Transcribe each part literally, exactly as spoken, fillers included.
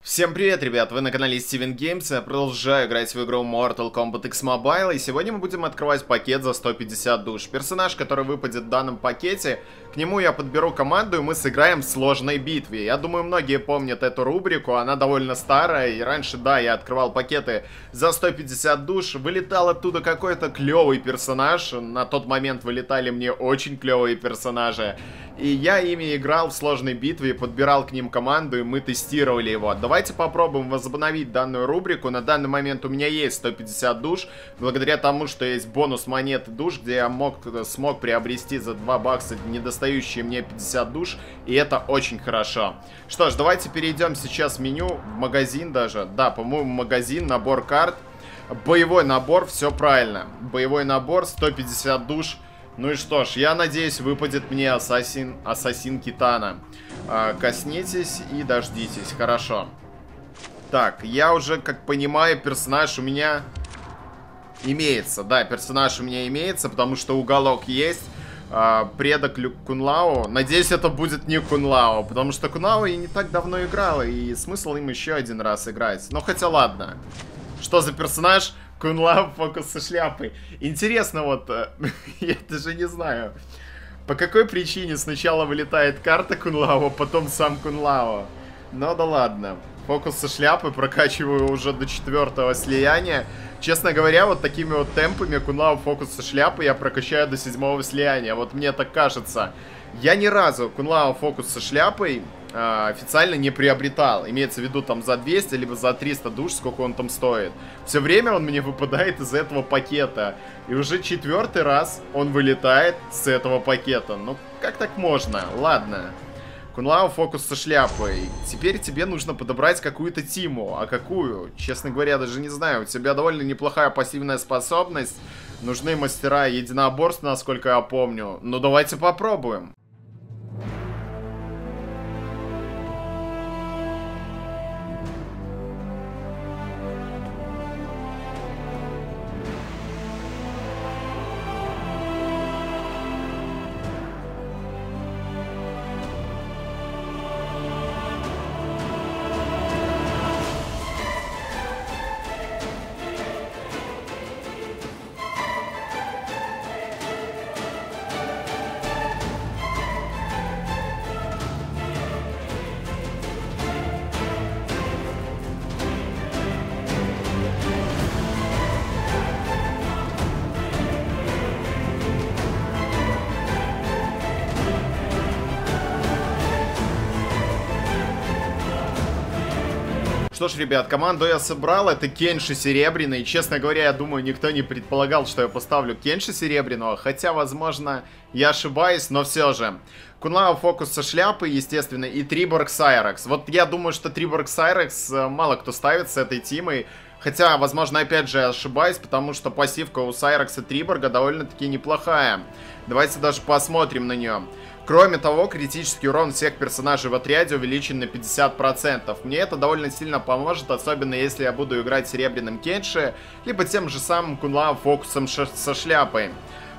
Всем привет, ребят! Вы на канале Steven Games, я продолжаю играть в игру Mortal Kombat X Mobile, и сегодня мы будем открывать пакет за сто пятьдесят душ. Персонаж, который выпадет в данном пакете, к нему я подберу команду, и мы сыграем в сложной битве. Я думаю, многие помнят эту рубрику, она довольно старая, и раньше, да, я открывал пакеты за сто пятьдесят душ, вылетал оттуда какой-то клевый персонаж, на тот момент вылетали мне очень клевые персонажи. И я ими играл в сложной битве, подбирал к ним команду, и мы тестировали его. Давайте попробуем возобновить данную рубрику. На данный момент у меня есть сто пятьдесят душ, благодаря тому, что есть бонус монеты душ, где я мог, смог приобрести за два бакса недостающие мне пятьдесят душ, и это очень хорошо. Что ж, давайте перейдем сейчас в меню, в магазин даже. Да, по-моему, магазин, набор карт, боевой набор, все правильно. Боевой набор, сто пятьдесят душ. Ну и что ж, я надеюсь, выпадет мне Ассасин, Ассасин Китана. А, коснитесь и дождитесь, хорошо. Так, я уже, как понимаю, персонаж у меня имеется. Да, персонаж у меня имеется, потому что уголок есть. А, предок Люк Кунлао. Надеюсь, это будет не Кунлао, потому что Кунлао я не так давно играл, и смысл им еще один раз играть. Но хотя ладно. Что за персонаж? Кунлао, фокус со шляпой. Интересно, вот, я даже не знаю, по какой причине сначала вылетает карта Кунлао, потом сам Кунлао. Ну да ладно. Фокус со шляпой прокачиваю уже до четвертого слияния. Честно говоря, вот такими вот темпами Кунлао фокус со шляпой я прокачаю до седьмого слияния. Вот мне так кажется. Я ни разу Кунлао фокус со шляпой э, официально не приобретал. Имеется в виду там за двести, либо за триста душ, сколько он там стоит. Все время он мне выпадает из этого пакета. И уже четвертый раз он вылетает с этого пакета. Ну, как так можно? Ладно. Кунлао фокус со шляпой. Теперь тебе нужно подобрать какую-то тиму. А какую? Честно говоря, даже не знаю. У тебя довольно неплохая пассивная способность. Нужны мастера единоборства, насколько я помню. Ну, давайте попробуем. Что ж, ребят, команду я собрал, это Кенши Серебряный. Честно говоря, я думаю, никто не предполагал, что я поставлю Кенши Серебряного. Хотя, возможно, я ошибаюсь, но все же. Кунлао фокус со шляпой, естественно, и Триборг Сайрекс. Вот я думаю, что Триборг Сайрекс мало кто ставит с этой тимой. Хотя, возможно, опять же, я ошибаюсь, потому что пассивка у Сайрекса Триборга довольно-таки неплохая. Давайте даже посмотрим на нее. Кроме того, критический урон всех персонажей в отряде увеличен на пятьдесят процентов. Мне это довольно сильно поможет, особенно если я буду играть серебряным Кенши, либо тем же самым Кунлао фокусом со шляпой.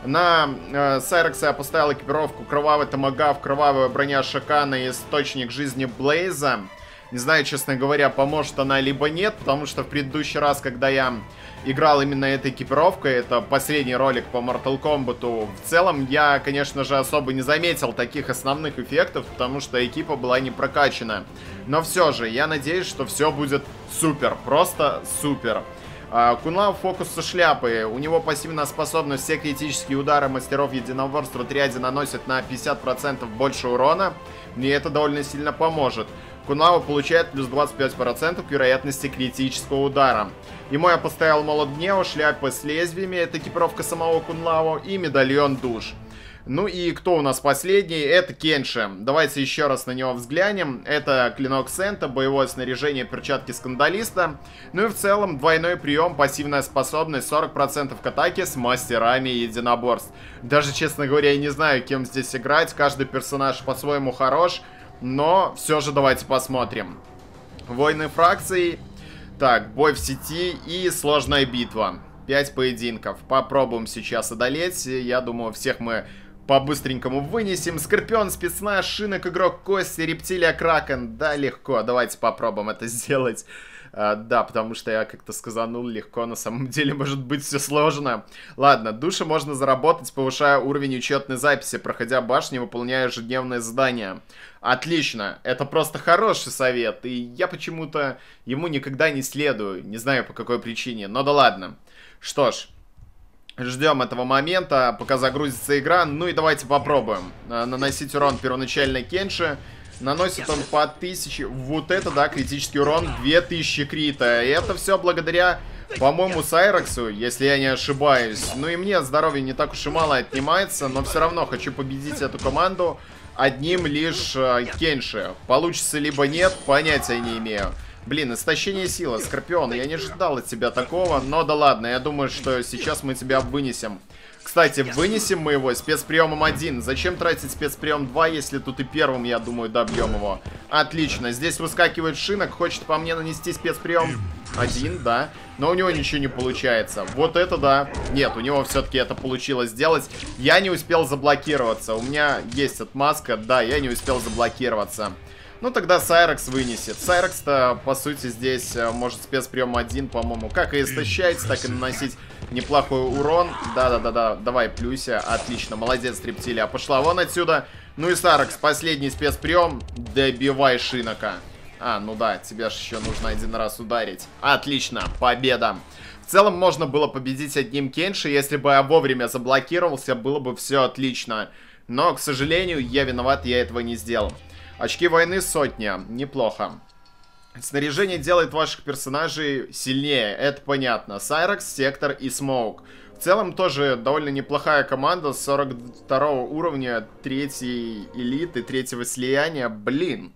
На э, Сайрекса я поставил экипировку Кровавый Томагавк, Кровавая броня Шакана и Источник жизни Блейза. Не знаю, честно говоря, поможет она либо нет, потому что в предыдущий раз, когда я играл именно этой экипировкой, это последний ролик по Mortal Kombat, в целом я, конечно же, особо не заметил таких основных эффектов, потому что экипа была не прокачана. Но все же, я надеюсь, что все будет супер, просто супер. Кунлао фокус со шляпой. У него пассивная способность, все критические удары мастеров единоборства в отряде наносят на пятьдесят процентов больше урона. Мне это довольно сильно поможет. Кунлао получает плюс двадцать пять процентов к вероятности критического удара. Ему я поставил молот гнева, шляпа с лезвиями, это экипировка самого Кунлао, и медальон душ. Ну и кто у нас последний? Это Кенши. Давайте еще раз на него взглянем. Это клинок Сента, боевое снаряжение, перчатки скандалиста. Ну и в целом двойной прием, пассивная способность, сорок процентов к атаке с мастерами единоборств. Даже, честно говоря, я не знаю, кем здесь играть. Каждый персонаж по-своему хорош. Но все же давайте посмотрим. Войны фракций. Так, бой в сети и сложная битва. пять поединков. Попробуем сейчас одолеть. Я думаю, всех мы по-быстренькому вынесем. Скорпион, спецназ, Шинок, игрок, Кости, Рептилия, Кракен. Да, легко. Давайте попробуем это сделать. Uh, да, потому что я как-то сказанул легко, на самом деле может быть все сложно. Ладно, души можно заработать, повышая уровень учетной записи, проходя башни, выполняя ежедневные задания. Отлично, это просто хороший совет, и я почему-то ему никогда не следую, не знаю по какой причине, но да ладно. Что ж, ждем этого момента, пока загрузится игра, ну и давайте попробуем uh, наносить урон первоначально Кенши. Наносит он по тысяче. Вот это, да, критический урон. две тысячи крита. И это все благодаря, по-моему, Сайрексу, если я не ошибаюсь. Ну и мне здоровье не так уж и мало отнимается. Но все равно хочу победить эту команду одним лишь э, Кенши. Получится либо нет, понятия не имею. Блин, истощение силы, Скорпион, я не ожидал от тебя такого. Но да ладно, я думаю, что сейчас мы тебя вынесем. Кстати, вынесем мы его спецприемом один. Зачем тратить спецприем два, если тут и первым, я думаю, добьем его? Отлично. Здесь выскакивает Шинок. Хочет по мне нанести спецприем один, да. Но у него ничего не получается. Вот это да. Нет, у него все-таки это получилось сделать. Я не успел заблокироваться. У меня есть отмазка. Да, я не успел заблокироваться. Ну, тогда Сайрекс вынесет. Сайрекс-то, по сути, здесь может спецприем один, по-моему, как и истощать, так и наносить неплохой урон. Да-да-да-да, давай, плюся. Отлично, молодец, Рептилия. Пошла вон отсюда. Ну и Сайрекс, последний спецприем. Добивай Шинока. А, ну да, тебя же еще нужно один раз ударить. Отлично, победа. В целом, можно было победить одним Кенши. Если бы я вовремя заблокировался, было бы все отлично. Но, к сожалению, я виноват, я этого не сделал. Очки войны сотня. Неплохо. Снаряжение делает ваших персонажей сильнее. Это понятно. Сайрекс, Сектор и Смоук. В целом тоже довольно неплохая команда. сорок второго уровня, третьей элиты, третьего слияния. Блин.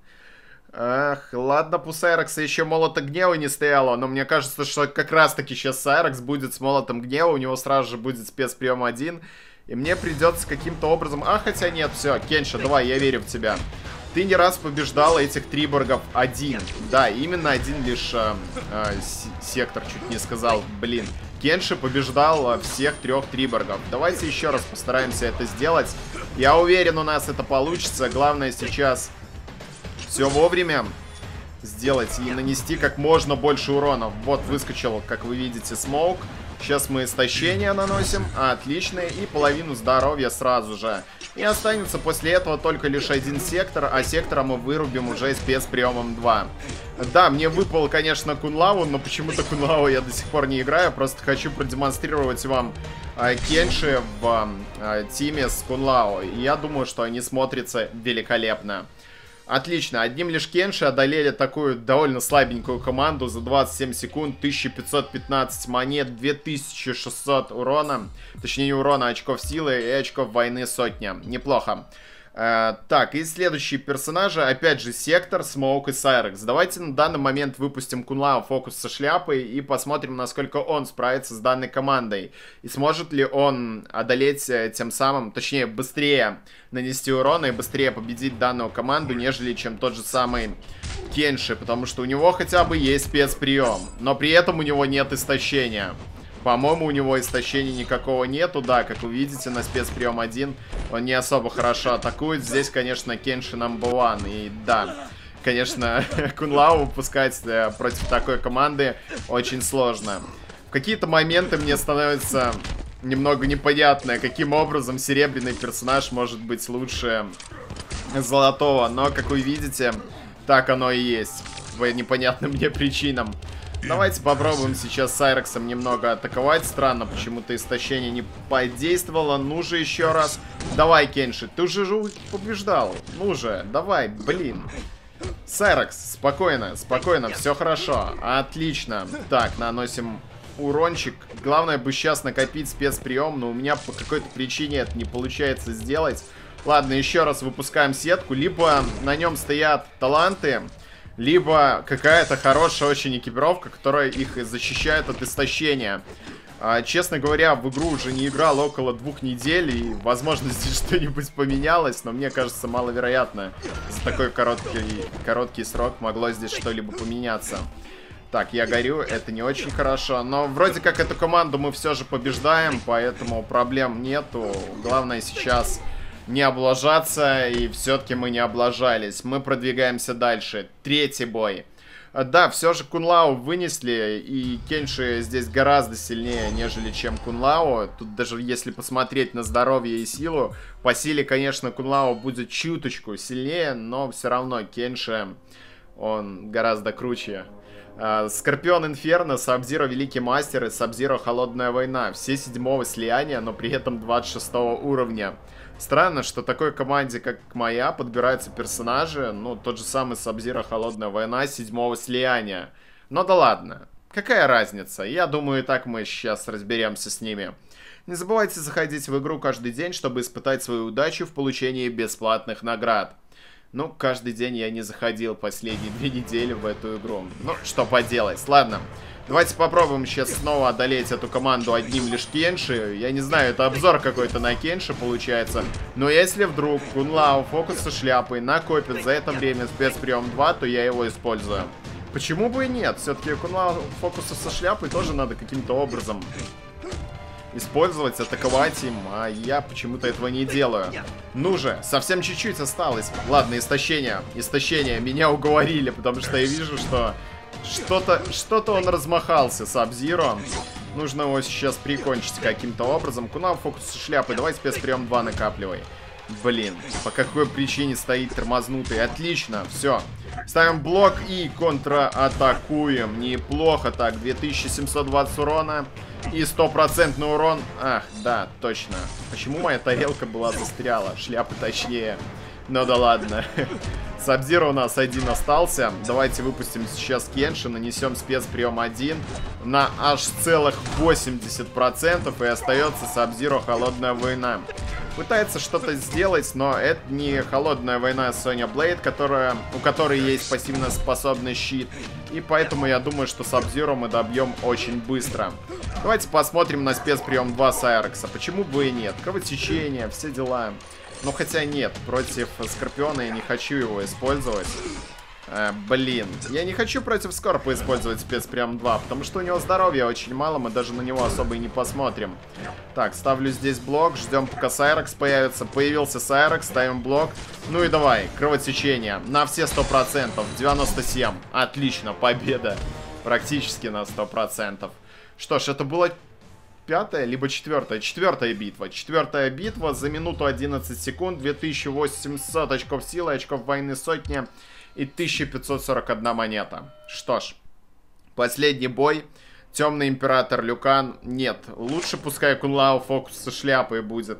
Эх, ладно, у Сайрекса еще молота гнева не стояло. Но мне кажется, что как раз таки сейчас Сайрекс будет с молотом гнева. У него сразу же будет спецприем один. И мне придется каким-то образом... А, хотя нет, все, Кенша, давай, я верю в тебя. Ты не раз побеждал этих триборгов один. Да, именно один лишь э, э, Сектор, чуть не сказал. Блин, Кенши побеждал всех трех триборгов. Давайте еще раз постараемся это сделать. Я уверен, у нас это получится. Главное сейчас все вовремя сделать и нанести как можно больше урона. Вот выскочил, как вы видите, Смоук. Сейчас мы истощение наносим. Отлично. И половину здоровья сразу же. И останется после этого только лишь один Сектор. А Сектора мы вырубим уже спецприемом два. Да, мне выпал, конечно, Кунлау. Но почему-то Кунлау я до сих пор не играю. Просто хочу продемонстрировать вам э, Кенши в э, тиме с Кунлау. И я думаю, что они смотрятся великолепно. Отлично, одним лишь Кенши одолели такую довольно слабенькую команду за двадцать семь секунд, тысяча пятьсот пятнадцать монет, две тысячи шестьсот урона, точнее не урона, а очков силы и очков войны сотня. Неплохо. Э, так, и следующие персонажи, опять же, Сектор, Смоук и Сайрекс. Давайте на данный момент выпустим Кунлау фокус со шляпой и посмотрим, насколько он справится с данной командой. И сможет ли он одолеть тем самым, точнее, быстрее нанести урона и быстрее победить данную команду, нежели чем тот же самый Кенши. Потому что у него хотя бы есть спецприем, но при этом у него нет истощения. По-моему, у него истощения никакого нету. Да, как вы видите, на спецприем один он не особо хорошо атакует. Здесь, конечно, Кенши номер один. И да, конечно, Кунлау выпускать против такой команды очень сложно. В какие-то моменты мне становится немного непонятно, каким образом серебряный персонаж может быть лучше золотого. Но, как вы видите, так оно и есть. По непонятным мне причинам. Давайте попробуем сейчас Сайрексом немного атаковать. Странно, почему-то истощение не подействовало. Ну же еще раз. Давай, Кенши, ты уже же побеждал. Ну же, давай, блин. Сайрекс, спокойно, спокойно, все хорошо. Отлично. Так, наносим урончик. Главное бы сейчас накопить спецприем, но у меня по какой-то причине это не получается сделать. Ладно, еще раз выпускаем сетку. Либо на нем стоят таланты, либо какая-то хорошая очень экипировка, которая их защищает от истощения. А, честно говоря, в игру уже не играл около двух недель, и, возможно, здесь что-нибудь поменялось, но мне кажется, маловероятно. За такой короткий, короткий срок могло здесь что-либо поменяться. Так, я горю, это не очень хорошо, но вроде как эту команду мы все же побеждаем, поэтому проблем нету. Главное сейчас не облажаться, и все-таки мы не облажались. Мы продвигаемся дальше. Третий бой. Да, все же Кунлау вынесли, и Кенши здесь гораздо сильнее, нежели чем Кунлау. Тут даже если посмотреть на здоровье и силу, по силе, конечно, Кунлау будет чуточку сильнее, но все равно Кенши, он гораздо круче. Скорпион Инферно, Сабзиро Великий Мастер и Сабзиро Холодная Война. Все седьмого слияния, но при этом двадцать шестого уровня. Странно, что такой команде, как моя, подбираются персонажи, ну, тот же самый Сабзиро Холодная Война седьмого слияния. Но да ладно, какая разница? Я думаю, и так мы сейчас разберемся с ними. Не забывайте заходить в игру каждый день, чтобы испытать свою удачу в получении бесплатных наград. Ну, каждый день я не заходил последние две недели в эту игру. Ну, что поделать. Ладно, давайте попробуем сейчас снова одолеть эту команду одним лишь Кенши. Я не знаю, это обзор какой-то на Кенши получается. Но если вдруг Кунлау фокус со шляпой накопит за это время спецприем два, то я его использую. Почему бы и нет? Все-таки Кунлау фокуса со шляпой тоже надо каким-то образом использовать, атаковать им, а я почему-то этого не делаю. Ну же, совсем чуть-чуть осталось. Ладно, истощение. Истощение. Меня уговорили, потому что я вижу, что что-то что-то он размахался, Сабзиро. Нужно его сейчас прикончить каким-то образом. Кунлау фокус со шляпой. Давай спецприем два накапливай. Блин, по какой причине стоит тормознутый? Отлично, все. Ставим блок и контратакуем. Неплохо так. две тысячи семьсот двадцать урона и стопроцентный урон. Ах, да, точно. Почему моя тарелка была застряла? Шляпа точнее. Ну да ладно. Сабзиро у нас один остался. Давайте выпустим сейчас Кенши. Нанесем спецприем один на аж целых восемьдесят процентов. И остается Сабзиро Холодная Война. Пытается что-то сделать, но это не Холодная Война Соня Блейд, которая, у которой есть пассивно способный щит. И поэтому я думаю, что Сабзиро мы добьем очень быстро. Давайте посмотрим на спецприем два Сайрекса. Почему бы и нет? Кровотечение, все дела. Ну хотя нет, против Скорпиона я не хочу его использовать. Э, блин, я не хочу против Скорпа использовать спецприем два, потому что у него здоровья очень мало, мы даже на него особо и не посмотрим. Так, ставлю здесь блок, ждем пока Сайрекс появится. Появился Сайрекс, ставим блок. Ну и давай, кровотечение на все сто процентов, девяносто семь. Отлично, победа. Практически на сто процентов. Что ж, это было пятая, либо четвертая. Четвертая битва. Четвертая битва за минуту одиннадцать секунд. две тысячи восемьсот очков силы, очков войны сотня и тысяча пятьсот сорок одна монета. Что ж, последний бой. Темный император Люкан. Нет, лучше пускай Кунлау фокус со шляпой будет.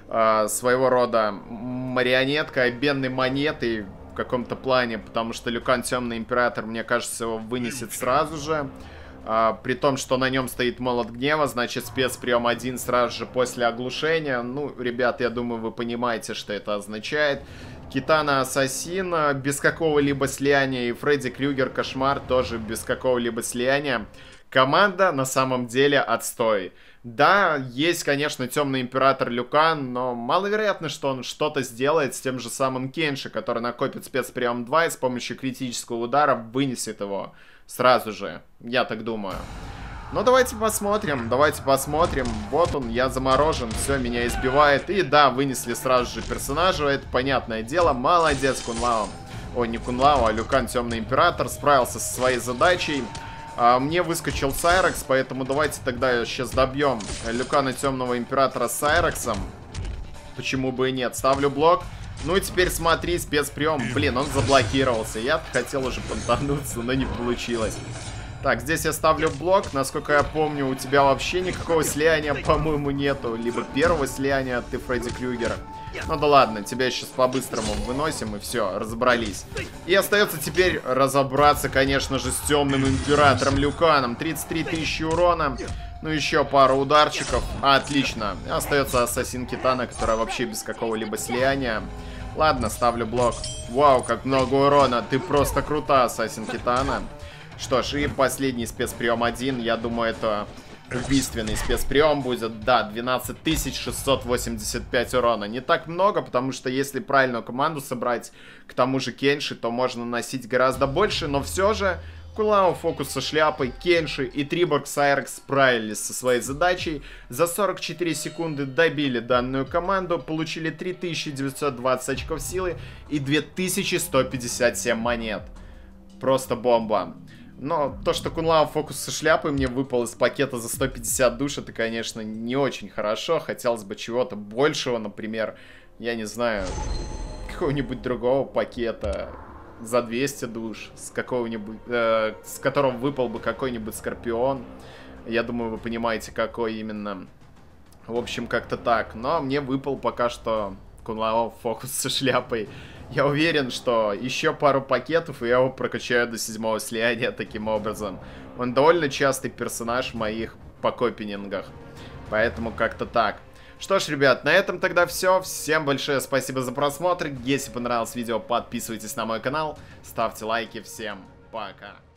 Э, своего рода марионетка, обменной монетой в каком-то плане. Потому что Люкан Темный император, мне кажется, его вынесет сразу же. Uh, при том, что на нем стоит молот гнева, значит спецприем один сразу же после оглушения. Ну, ребят, я думаю, вы понимаете, что это означает. Китана Ассасин без какого-либо слияния, и Фредди Крюгер Кошмар тоже без какого-либо слияния. Команда на самом деле отстой. Да, есть, конечно, Темный Император Люкан, но маловероятно, что он что-то сделает с тем же самым Кенши, который накопит спецприем два и с помощью критического удара вынесет его сразу же. Я так думаю. Ну, давайте посмотрим, давайте посмотрим. Вот он, я заморожен, все, меня избивает. И да, вынесли сразу же персонажа, это понятное дело. Молодец, Кунлау. Ой, не Кунлау, а Люкан Темный Император справился со своей задачей. А, мне выскочил Сайрекс, поэтому давайте тогда сейчас добьем Люкана Темного Императора с Сайрексом. Почему бы и нет? Ставлю блок. Ну и теперь смотри, спецприем. Блин, он заблокировался. Я хотел уже понтануться, но не получилось. Так, здесь я ставлю блок. Насколько я помню, у тебя вообще никакого слияния, по-моему, нету. Либо первого слияния, ты Фредди Крюгера. Ну да ладно, тебя сейчас по-быстрому выносим, и все, разобрались. И остается теперь разобраться, конечно же, с Темным Императором Люканом. тридцать три тысячи урона. Ну, еще пару ударчиков. Отлично. Остается Ассасин Китана, которая вообще без какого-либо слияния. Ладно, ставлю блок. Вау, как много урона. Ты просто крута, Ассасин Китана. Что ж, и последний спецприем один. Я думаю, это убийственный спецприем будет. Да, двенадцать тысяч шестьсот восемьдесят пять урона. Не так много, потому что если правильную команду собрать, к тому же Кенши, то можно наносить гораздо больше. Но все же Кулау, Фокус со шляпой, Кенши и Триборг Сайрекс справились со своей задачей. За сорок четыре секунды добили данную команду, получили три тысячи девятьсот двадцать очков силы и две тысячи сто пятьдесят семь монет. Просто бомба. Но то, что Кунлау Фокус со шляпой мне выпал из пакета за сто пятьдесят душ, это, конечно, не очень хорошо. Хотелось бы чего-то большего, например, я не знаю, какого-нибудь другого пакета за двести душ, с какого-нибудь, э, с которого выпал бы какой-нибудь Скорпион. Я думаю, вы понимаете, какой именно. В общем, как-то так. Но мне выпал пока что Кунлау Фокус со шляпой. Я уверен, что еще пару пакетов, и я его прокачаю до седьмого слияния таким образом. Он довольно частый персонаж в моих покопенингах. Поэтому как-то так. Что ж, ребят, на этом тогда все. Всем большое спасибо за просмотр. Если понравилось видео, подписывайтесь на мой канал, ставьте лайки. Всем пока.